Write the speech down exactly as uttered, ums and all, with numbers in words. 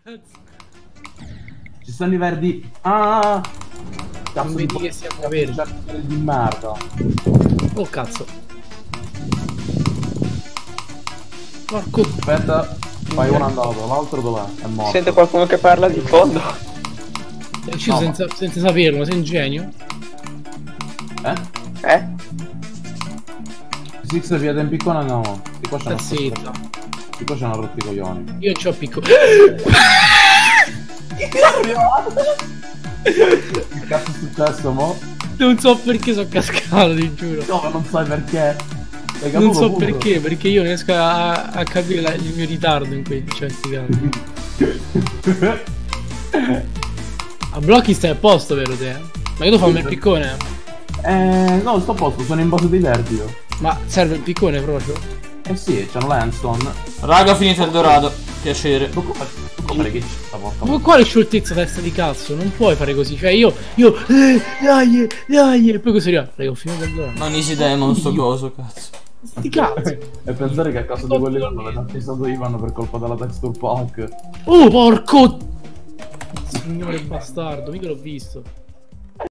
Ci stanno i verdi. Ah! Cazzo, non vedi che siamo verdi. Di merda. Oh cazzo. Porco. Aspetta, fai uno andato, l'altro dov'è? È morto. Sente qualcuno che parla di fondo? È uscito No, senza, senza saperlo, sei un genio. Eh? Eh? Six via in piccone andiamo. Di qua c'hanno Zitto. Di qua c'hanno rotti i coglioni. Io c'ho piccolo. Che cazzo è successo, mo? Non so perché sono cascato, ti giuro. No, ma non sai perché. Hai Non caputo so pure. perché, perché io non riesco a, a capire la, il mio ritardo in quei certi casi. A blocchi stai a posto, vero te? Ma che tu fammi il piccone? Eh, no, sto a posto, sono in base dei verdi io. Ma serve il piccone proprio? Eh sì, c'hanno l'Anston. Raga, ho finito il dorato. Piacere. Tu come, tu come che sta porta? Ma quale scioltezza testa di cazzo? Non puoi fare così, cioè io, io, eh, dai, dai, e poi così arriva. Raga, ho finito il dorato. Non easy demon sto coso, cazzo. Sti cazzo. E pensare che a casa di quelli non avete acquistato Ivan per colpa della texture pack. Oh, porco! Signore bastardo, mica l'ho visto.